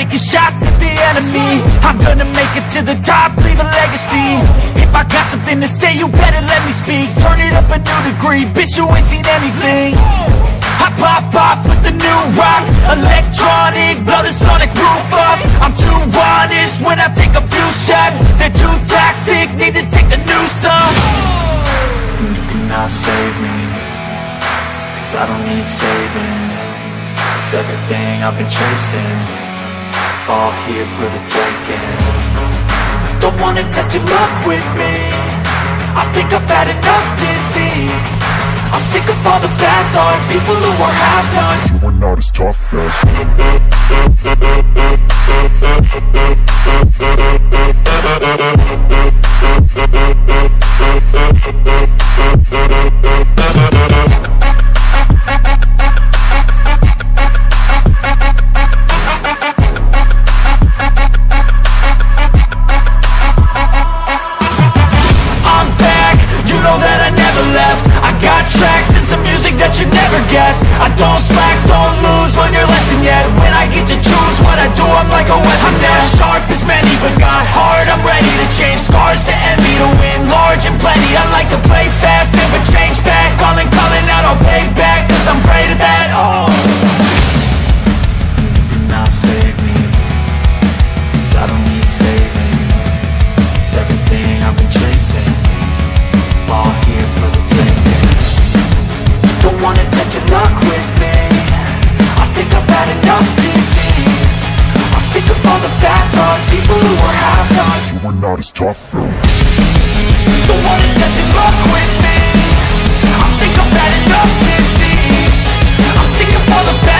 taking shots at the enemy. I'm gonna make it to the top, leave a legacy. If I got something to say, you better let me speak. Turn it up a new degree, bitch, you ain't seen anything. I pop off with the new rock, electronic, blow the sonic roof up. I'm too honest when I take a few shots. They're too toxic, need to take the noose off. You cannot save me, 'cause I don't need saving. It's everything I've been chasing, all here for the taking. Don't wanna test your luck with me, I think I've had enough disease. I'm sick of all the bad thoughts, people who are half-nots. You are not as tough as I'm back, you know that I never left. I got tracks and some music that you never guessed. I don't slack, don't lose, learn your lesson yet. When I get to choose what I do, I'm like a weapon. I'm not sharp as many, but got hard, I'm ready to change. Scars to envy, to win large and plenty. I like to play fast, never change back. Calling out, I'll pay back, 'cause I'm great at that. Oh, you cannot save me, 'cause I don't need saving. It's everything I've been chasing, all here for the taking. Don't wanna test your luck with me, I think I've had enough disease. I'm sick of all the bad thoughts, people who are half-nots. you are not as tough as Don't wanna test your luck with me, I think I've had enough disease. I'm sick of all the bad